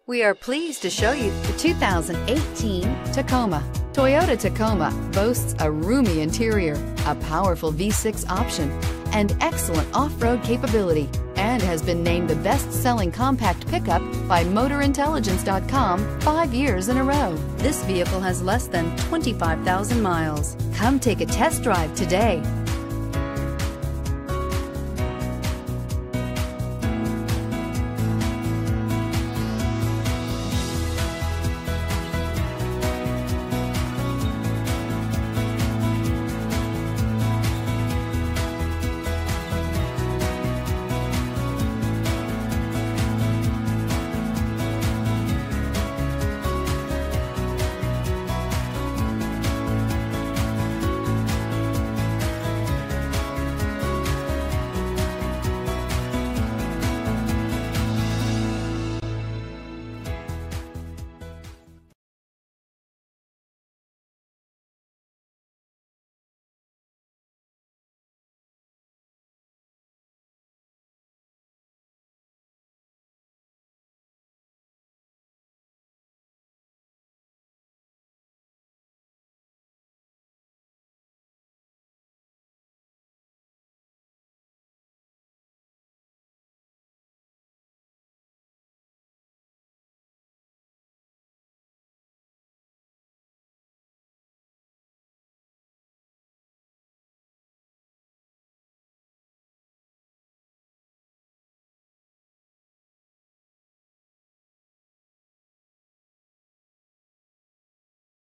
We are pleased to show you the 2018 Tacoma. Toyota Tacoma boasts a roomy interior, a powerful V6 option, and excellent off-road capability, and has been named the best-selling compact pickup by MotorIntelligence.com 5 years in a row. This vehicle has less than 25,000 miles. Come take a test drive today.